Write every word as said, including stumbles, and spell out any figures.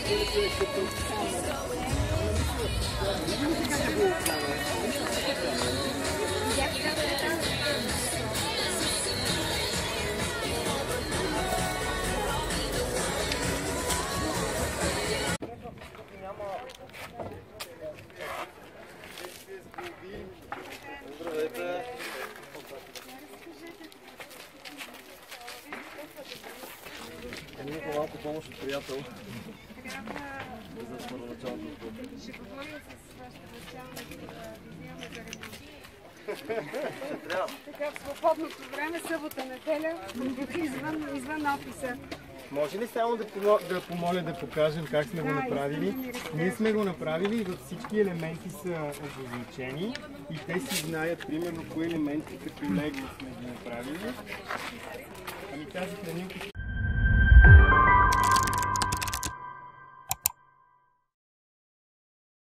Здравейте! Имах малко помощ от приятел. За първоначалното. Ще говоря с вашата началника да взимаме за ремонт. Така в свободното време, събота, неделя, извън, извън офиса. Може ли само да, помо... да помоля да покажем как сме да, го направили? Да Ние сме го направили и във всички елементи са обозначени и те си знаят примерно кои елементи като лего сме ги направили. Ами тази хранилка